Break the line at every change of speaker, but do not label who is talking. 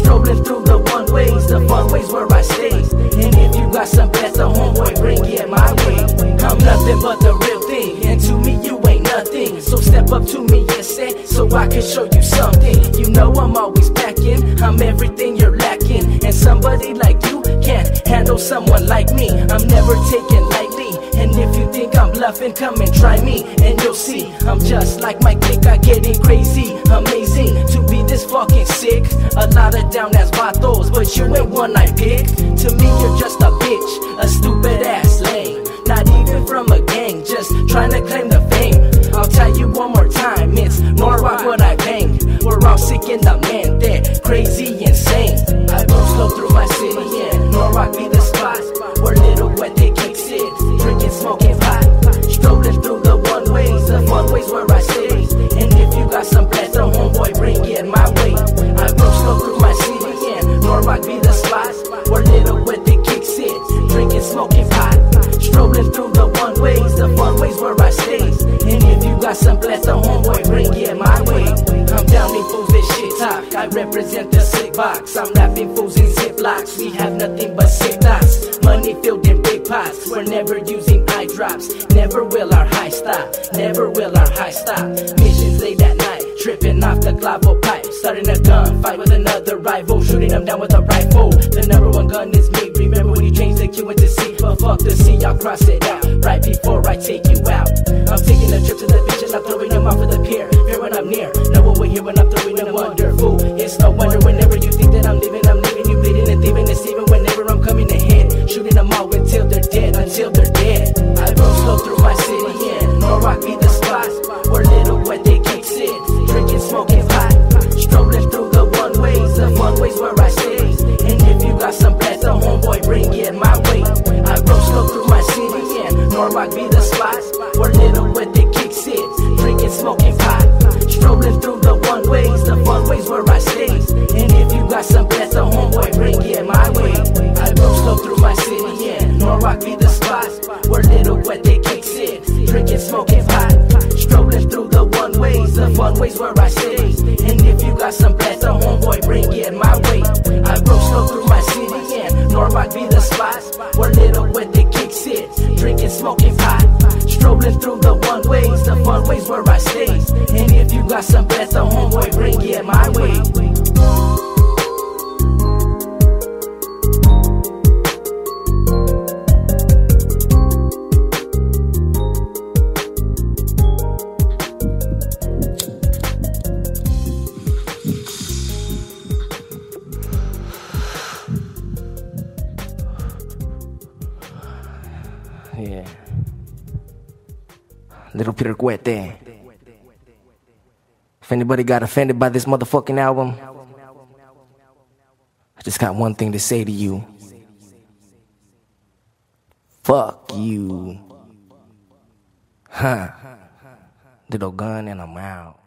Strolling through the one ways, the fun ways where I stay. And if you got some better, homeboy, bring it my way. I'm nothing but the real thing, and to me you ain't nothing. So step up to me and say, so I can show you something. You know I'm always packing, I'm everything you're lacking. And somebody like you can't handle someone like me. I'm never taken lightly, and if you think I'm bluffing, come and try me, and you'll see I'm just like my clique. I getting crazy, amazing to be this fucking sick. A lot of down ass vatos, but you ain't one I pick. To me you're just a bitch, a stupid ass lame. Not even from a gang, just trying to claim the fame. I'll tell you one more time, it's Norwalk what I bang. We're all sick in the man, they're crazy, insane. I roll slow through my city, and Norwalk be the spot where Lil Cuete kicks it, drinking, smoking hot. Strolling through the one ways, the fun ways where I stay. And if you got some better, homeboy, bring it my way. I roll slow through my city, and Norwalk be the spot where Lil Cuete kicks it, drinking, smoking hot. Strolling through the one ways, the fun ways where I stay. And if you got some better, homeboy, bring it my way. I'm down in fools, this shit talk, I represent the sick box. I'm laughing fools in ziplocs, we have nothing but sick thoughts. Money filled in big pots, we're never using eye drops. Never will our high stop, never will our high stop. Missions late at night, tripping off the clavo pipe. Starting a gun fight with another rival, shooting them down with a rifle. The number one gun is me, remember when you changed the Q into C? But fuck the C, I'll cross it out right before I take you out. I'm taking a trip to the beach and I'm throwing them off of the pier. Fear when I'm near, know what we're here when I'm throwing them wonderful. It's no wonder whenever you think that I'm leaving you bleeding and thieving and stealing. Whenever I'm coming ahead, shooting them all until they're dead, until they're dead. I roll slow through my city, and Norwalk be the spot where Lil Cuete kicks it, drinking, smoking hot. Strolling through the one ways, the fun ways where I stay. And if you got some better, homeboy, bring it my way. I roll slow through my city, and Norwalk be the spot where Lil Cuete kicks it, drinking, smoking hot. Strolling through the one ways, the fun ways where I stay. And if you got some better, homeboy, bring it my way. I roll slow through my city, and Norwalk be the spot where Lil Cuete kicks it, drinking, smoking hot. Strolling through the one ways, the fun ways where I stay. And if you got some better, homeboy, bring it my way. I roll slow through my city, and Norwalk be the spot where Lil Cuete kicks it, drinking, smoking hot. Strolling through the one ways, the fun ways where I stay. And if you got some better, homeboy, bring it my way.
Yeah. Little Peter Cuete. If anybody got offended by this motherfucking album, I just got one thing to say to you. Fuck you. Huh. Little gun and I'm out.